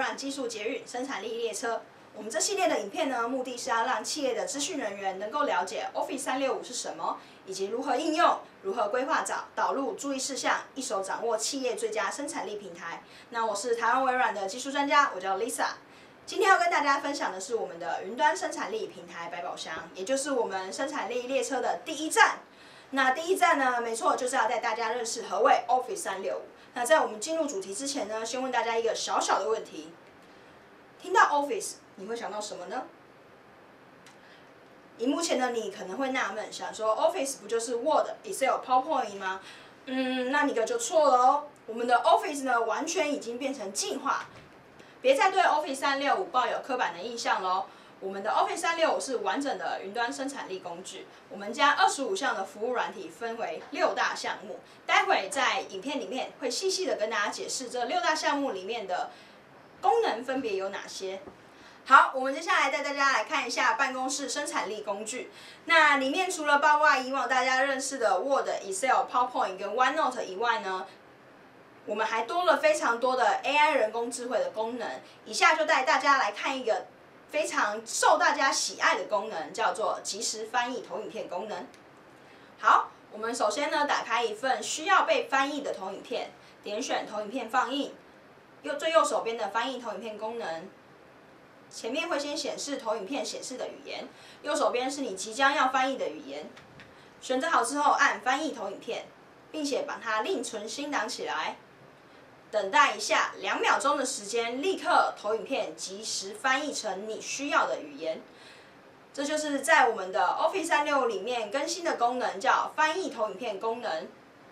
软技术捷运生产力列车。我们这系列的影片呢，目的是要让企业的资讯人员能够了解 Office 365是什么，以及如何应用、如何规划导入注意事项，一手掌握企业最佳生产力平台。那我是台湾微软的技术专家，我叫 Lisa。今天要跟大家分享的是我们的云端生产力平台百宝箱，也就是我们生产力列车的第一站。那第一站呢，没错，就是要带大家认识何谓 Office 365。那在我们进入主题之前呢，先问大家一个小小的问题：听到 Office， 你会想到什么呢？荧幕前的你可能会纳闷，想说 Office 不就是 Word、Excel、PowerPoint 吗？那你可就错了哦。我们的 Office 呢，完全已经变成进化。别再对 Office 365抱有刻板的印象喽。我们的 Office 365是完整的云端生产力工具，我们将25项的服务软体分为6大项目。待会在影片里面会细细的跟大家解释这6大项目里面的功能分别有哪些。好，我们接下来带大家来看一下办公室生产力工具。那里面除了包括以往大家认识的 Word、Excel、PowerPoint 跟 OneNote 以外呢，我们还多了非常多的 AI 人工智慧的功能。以下就带大家来看一个非常受大家喜爱的功能，叫做即时翻译投影片功能。好，我们首先呢，打开一份需要被翻译的投影片，点选投影片放映，最右手边的翻译投影片功能。前面会先显示投影片显示的语言，右手边是你即将要翻译的语言。选择好之后，按翻译投影片，并且把它另存新档起来。等待一下2秒钟的时间，立刻投影片即时翻译成你需要的语言。这就是在我们的 Office 365里面更新的功能，叫翻译投影片功能。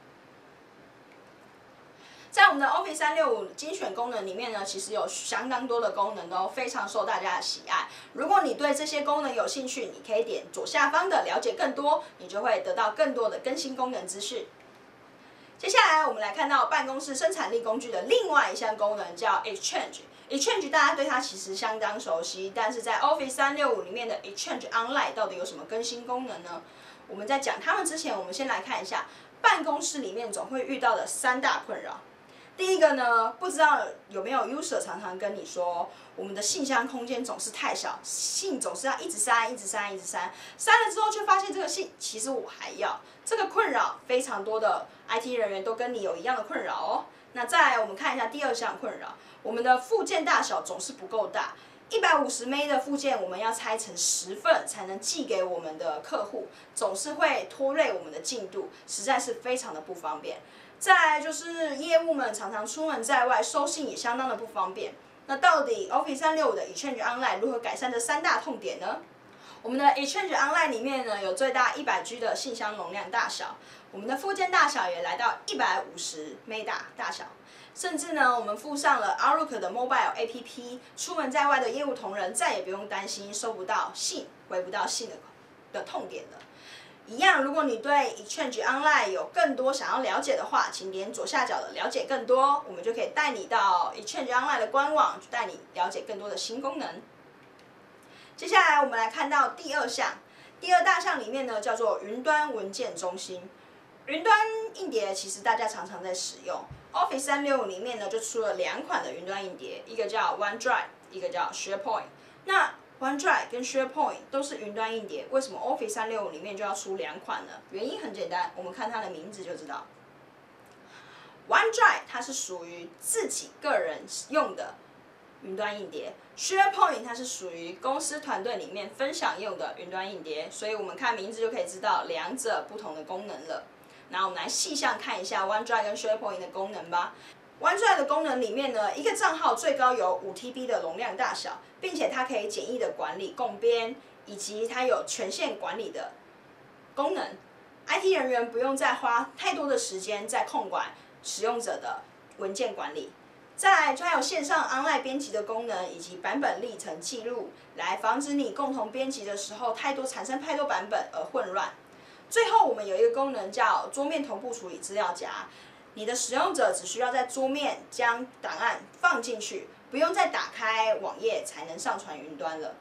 在我们的 Office 365精选功能里面呢，其实有相当多的功能都非常受大家的喜爱。如果你对这些功能有兴趣，你可以点左下方的了解更多，你就会得到更多的更新功能资讯。接下来我们来看到办公室生产力工具的另外一项功能，叫 Exchange。Exchange 大家对它其实相当熟悉，但是在 Office 365里面的 Exchange Online 到底有什么更新功能呢？我们在讲它们之前，我们先来看一下办公室里面总会遇到的3大困扰。第一个呢，不知道有没有 user 常常跟你说，我们的信箱空间总是太小，信总是要一直删，删了之后却发现这个信其实我还要。这个困扰非常多的 IT 人员都跟你有一样的困扰哦。那再来我们看一下第2项困扰，我们的附件大小总是不够大。150 MB 的附件我们要拆成10份才能寄给我们的客户，总是会拖累我们的进度，实在是非常的不方便。再来就是业务们常常出门在外，收信也相当的不方便。那到底 Office 365的 Exchange Online 如何改善这3大痛点呢？我们的 Exchange Online 里面呢，有最大100G 的信箱容量大小，我们的附件大小也来到150 MB 大小，甚至呢，我们附上了 Outlook 的 Mobile APP， 出门在外的业务同仁再也不用担心收不到信、回不到信的痛点了。一样，如果你对 Exchange Online 有更多想要了解的话，请点左下角的了解更多，我们就可以带你到 Exchange Online 的官网，带你了解更多的新功能。接下来我们来看到第2项，第2大项里面呢叫做云端文件中心。云端硬碟其实大家常常在使用 ，Office 365里面呢就出了2款的云端硬碟，一个叫 OneDrive， 一个叫 SharePoint。那OneDrive 跟 SharePoint 都是云端硬碟，为什么 Office 365里面就要出2款呢？原因很简单，我们看它的名字就知道。OneDrive 它是属于自己个人用的云端硬碟 ，SharePoint 它是属于公司团队里面分享用的云端硬碟，所以我们看名字就可以知道2者不同的功能了。那我们来细项看一下 OneDrive 跟 SharePoint 的功能吧。OneDrive 的功能里面呢，一个账号最高有5TB 的容量大小，并且它可以简易的管理共编，以及它有权限管理的功能。IT 人员不用再花太多的时间在控管使用者的文件管理。再来，它有线上 online 编辑的功能，以及版本历程记录，来防止你共同编辑的时候产生太多版本而混乱。最后，我们有一个功能叫桌面同步处理资料夹。你的使用者只需要在桌面将档案放进去，不用再打开网页才能上传云端了。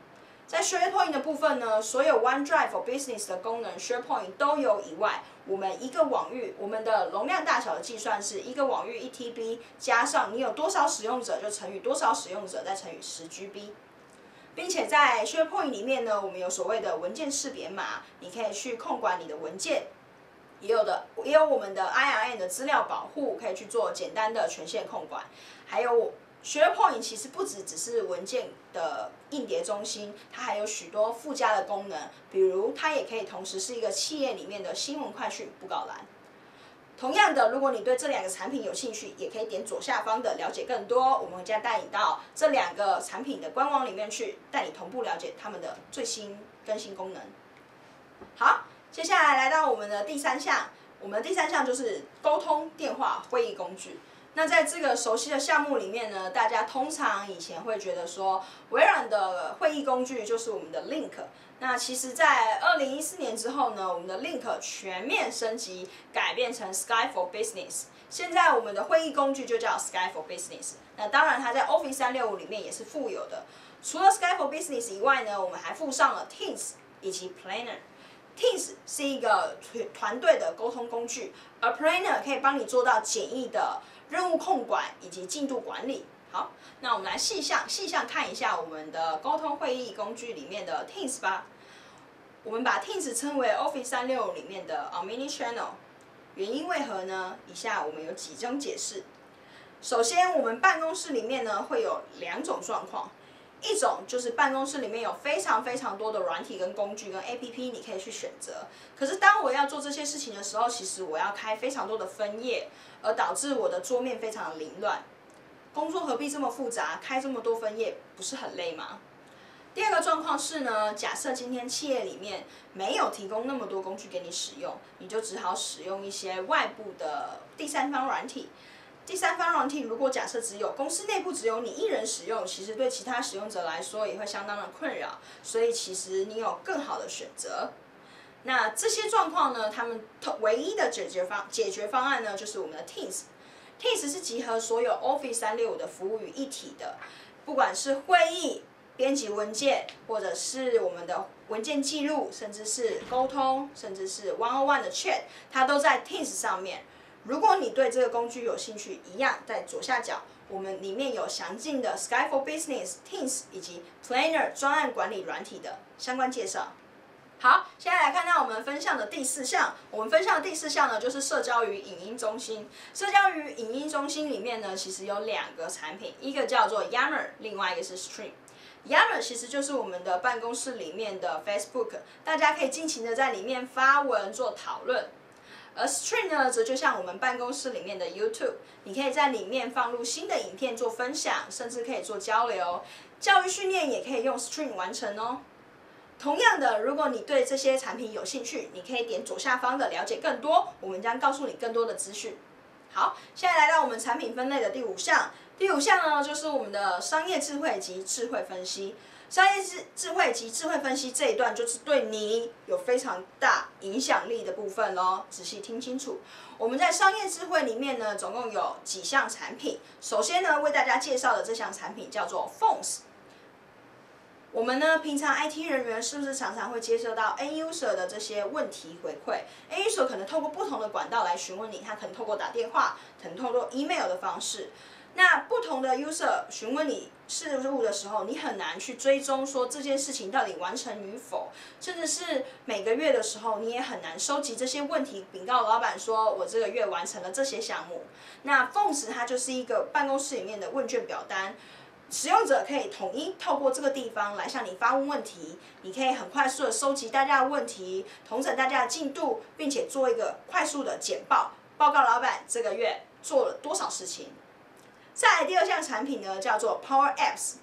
在 SharePoint 的部分呢，所有 OneDrive for Business 的功能 SharePoint 都有以外，我们一个网域，我们的容量大小的计算是一个网域1TB 加上你有多少使用者就乘以多少使用者再乘以10GB。并且在 SharePoint 里面呢，我们有所谓的文件识别码，你可以去控管你的文件，也有我们的 IRM 的资料保护，可以去做简单的权限控管。还有 SharePoint 其实不只是文件的硬碟中心，它还有许多附加的功能，比如它也可以同时是一个企业里面的新闻快讯布告栏。同样的，如果你对这两个产品有兴趣，也可以点左下方的了解更多，我们将带你到这两个产品的官网里面去，带你同步了解他们的最新更新功能。好，接下来来到我们的第三项，我们的第三项就是沟通电话会议工具。那在这个熟悉的项目里面呢，大家通常以前会觉得说，微软的会议工具就是我们的 Link。那其实，在2014年之后呢，我们的 Link 全面升级，改变成 Skype for Business。现在我们的会议工具就叫 Skype for Business。那当然，它在 Office 365里面也是附有的。除了 Skype for Business 以外呢，我们还附上了 Teams 以及 Planner。Teams 是一个团队的沟通工具，而 Planner 可以帮你做到简易的任务控管以及进度管理。好，那我们来细项看一下我们的沟通会议工具里面的 Teams 吧。我们把 Teams 称为 Office 365里面的 Omnichannel， 原因为何呢？以下我们有几种解释。首先，我们办公室里面呢会有两种状况。一种就是办公室里面有非常多的软体跟工具跟 APP， 你可以去选择。可是当我要做这些事情的时候，其实我要开非常多的分页，而导致我的桌面非常的凌乱。工作何必这么复杂？开这么多分页，不是很累吗？第二个状况是呢，假设今天企业里面没有提供那么多工具给你使用，你就只好使用一些外部的第三方软体。第三方软体如果假设只有公司内部只有你一人使用，其实对其他使用者来说也会相当的困扰，所以其实你有更好的选择。那这些状况呢，他们唯一的解决方案呢，就是我们的 Teams。Teams 是集合所有 Office 365的服务于一体的，不管是会议、编辑文件，或者是我们的文件记录，甚至是沟通，甚至是 one-on-one 的 chat， 它都在 Teams 上面。如果你对这个工具有兴趣，一样在左下角，我们里面有详尽的 Skype for Business、Teams 以及 Planner 专案管理软体的相关介绍。好，现在来看到我们分享的第四项。我们分享的第四项呢，就是社交与影音中心。社交与影音中心里面呢，其实有两个产品，一个叫做 Yammer， 另外一个是 Stream。Yammer 其实就是我们的办公室里面的 Facebook， 大家可以尽情的在里面发文做讨论。而 Stream 呢，则就像我们办公室里面的 YouTube， 你可以在里面放入新的影片做分享，甚至可以做交流。教育训练也可以用 Stream 完成哦。同样的，如果你对这些产品有兴趣，你可以点左下方的了解更多，我们将告诉你更多的资讯。好，现在来到我们产品分类的第五项。第五项呢，就是我们的商业智慧及智慧分析。商业智慧及智慧分析这一段，就是对你有非常大影响力的部分咯，仔细听清楚。我们在商业智慧里面呢，总共有几项产品。首先呢，为大家介绍的这项产品叫做 Phones。我们呢，平常 IT 人员是不是常常会接收到 End User 的这些问题回馈 ？End User 可能透过不同的管道来询问你，他可能透过打电话，可能透过 email 的方式。那不同的 user 询问你事务的时候，你很难去追踪说这件事情到底完成与否，甚至是每个月的时候，你也很难收集这些问题，禀告老板说我这个月完成了这些项目。那 Phones 它就是一个办公室里面的问卷表单。使用者可以统一透过这个地方来向你发问问题，你可以很快速的收集大家的问题，统整大家的进度，并且做一个快速的简报，报告老板这个月做了多少事情。再来第二项产品呢，叫做 Power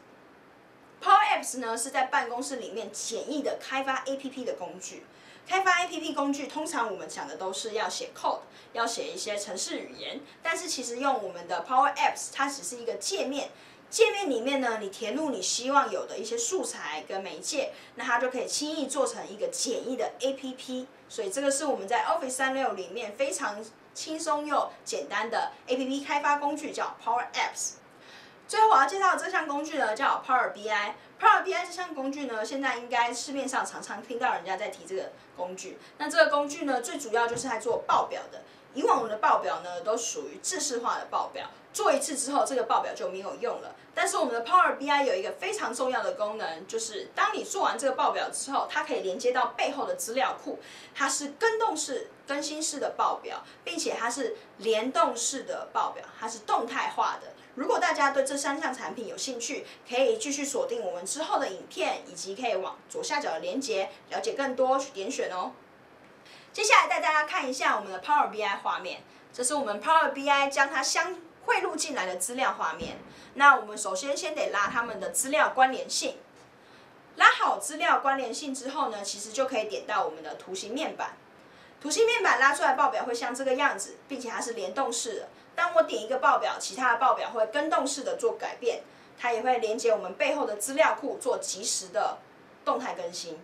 Apps。Power Apps 呢是在办公室里面简易的开发 APP 的工具。开发 APP 工具，通常我们讲的都是要写 code， 要写一些程式语言，但是其实用我们的 Power Apps， 它只是一个界面。界面里面呢，你填入你希望有的一些素材跟媒介，那它就可以轻易做成一个简易的 APP。所以这个是我们在 Office 365里面非常轻松又简单的 APP 开发工具，叫 Power Apps。 最后我要介绍的这项工具呢，叫 Power BI。Power BI 这项工具呢，现在应该市面上常常听到人家在提这个工具。那这个工具呢，最主要就是在做报表的。以往我们的报表呢，都属于制式化的报表，做一次之后，这个报表就没有用了。但是我们的 Power BI 有一个非常重要的功能，就是当你做完这个报表之后，它可以连接到背后的资料库，它是更新式的报表，并且它是联动式的报表，它是动态化的。如果大家对这3项产品有兴趣，可以继续锁定我们之后的影片，以及可以往左下角的连结了解更多，去点选哦。接下来带大家看一下我们的 Power BI 画面，这是我们 Power BI 将它汇入进来的资料画面。那我们首先得拉它们的资料关联性，拉好资料关联性之后呢，其实就可以点到我们的图形面板。图形面板拉出来报表会像这个样子，并且它是联动式的。当我点一个报表，其他的报表会跟动式的做改变，它也会连接我们背后的资料库，做即时的动态更新。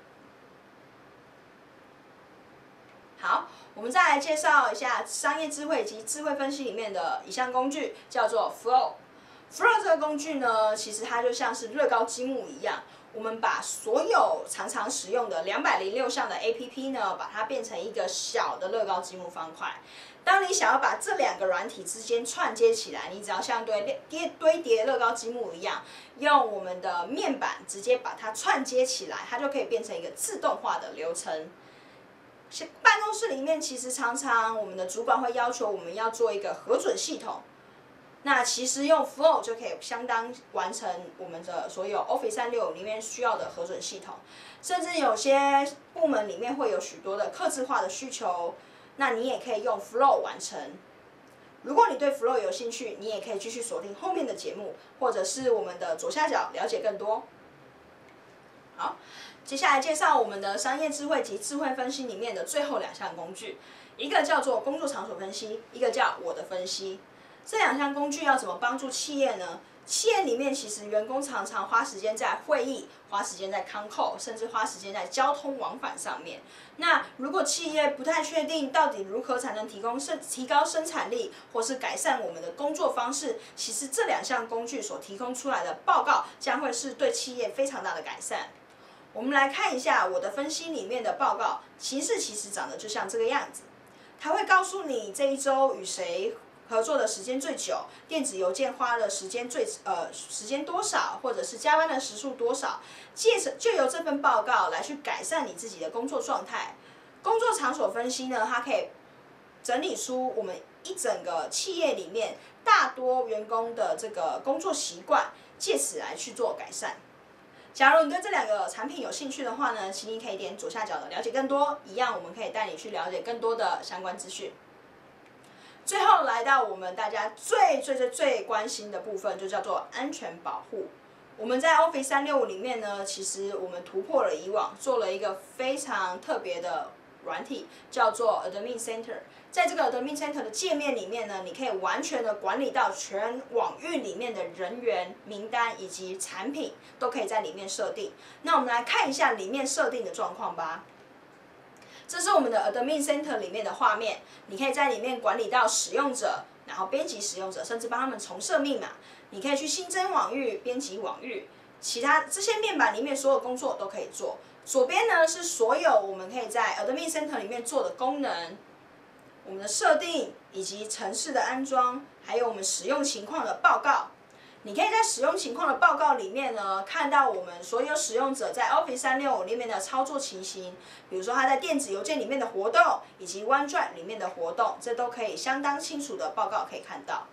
好，我们再来介绍一下商业智慧及智慧分析里面的一项工具，叫做 Flow。Flow 这个工具呢，其实它就像是乐高积木一样，我们把所有常常使用的206项的 APP 呢，把它变成一个小的乐高积木方块。当你想要把这2个软体之间串接起来，你只要像堆叠乐高积木一样，用我们的面板直接把它串接起来，它就可以变成一个自动化的流程。办公室里面其实常常我们的主管会要求我们要做一个核准系统，那其实用 Flow 就可以相当完成我们的所有 Office 365里面需要的核准系统，甚至有些部门里面会有许多的客制化的需求，那你也可以用 Flow 完成。如果你对 Flow 有兴趣，你也可以继续锁定后面的节目，或者是我们的左下角了解更多。好，接下来介绍我们的商业智慧及智慧分析里面的最后2项工具，一个叫做工作场所分析，一个叫我的分析。这2项工具要怎么帮助企业呢？企业里面其实员工常常花时间在会议，花时间在 call， 甚至花时间在交通往返上面。那如果企业不太确定到底如何才能提高生产力，或是改善我们的工作方式，其实这2项工具所提供出来的报告将会是对企业非常大的改善。我们来看一下我的分析里面的报告，其实长得就像这个样子。它会告诉你这一周与谁合作的时间最久，电子邮件花的时间多少，或者是加班的时数多少，就由这份报告来去改善你自己的工作状态。工作场所分析呢，它可以整理出我们一整个企业里面大多员工的这个工作习惯，借此来去做改善。假如你对这2个产品有兴趣的话呢，请你可以点左下角的了解更多，一样我们可以带你去了解更多的相关资讯。最后来到我们大家最关心的部分，就叫做安全保护。我们在 Office 365里面呢，其实我们突破了以往，做了一个非常特别的软体，叫做 Admin Center。在这个 Admin Center 的界面里面呢，你可以完全的管理到全网域里面的人员名单以及产品，都可以在里面设定。那我们来看一下里面设定的状况吧。这是我们的 Admin Center 里面的画面，你可以在里面管理到使用者，然后编辑使用者，甚至帮他们重设密码。你可以去新增网域、编辑网域，其他这些面板里面所有工作都可以做。左边呢是所有我们可以在 Admin Center 里面做的功能，我们的设定以及程式的安装，还有我们使用情况的报告。你可以在使用情况的报告里面呢，看到我们所有使用者在 Office 365里面的操作情形，比如说他在电子邮件里面的活动，以及 OneDrive 里面的活动，这都可以相当清楚的报告可以看到。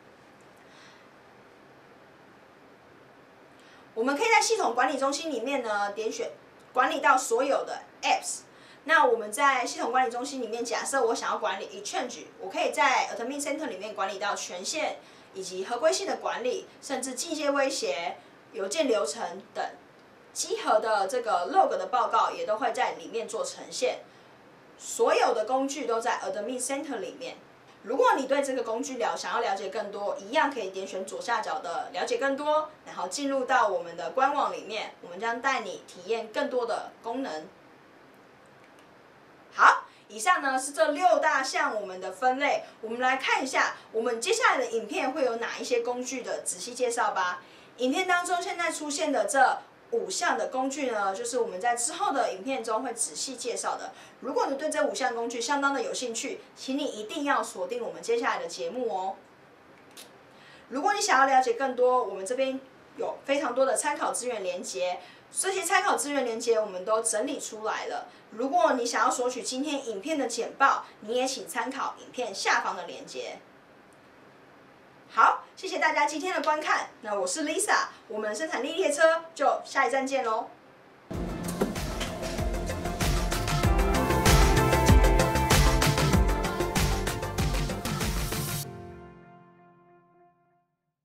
我们可以在系统管理中心里面呢，点选管理到所有的 Apps。那我们在系统管理中心里面，假设我想要管理 Exchange， 我可以在 Admin Center 里面管理到权限，以及合规性的管理，甚至机械威胁、邮件流程等集合的这个 log 的报告也都会在里面做呈现。所有的工具都在 Admin Center 里面。如果你对这个工具想要了解更多，一样可以点选左下角的了解更多，然后进入到我们的官网里面，我们将带你体验更多的功能。好， 以上呢是这6大项我们的分类，我们来看一下我们接下来的影片会有哪一些工具的仔细介绍吧。影片当中现在出现的这5项的工具呢，就是我们在之后的影片中会仔细介绍的。如果你对这5项工具相当的有兴趣，请你一定要锁定我们接下来的节目哦。如果你想要了解更多，我们这边有非常多的参考资源连结，这些参考资源连结我们都整理出来了。如果你想要索取今天影片的简报，你也请参考影片下方的连结。好，谢谢大家今天的观看。那我是 Lisa， 我们生产力列车就下一站见喽。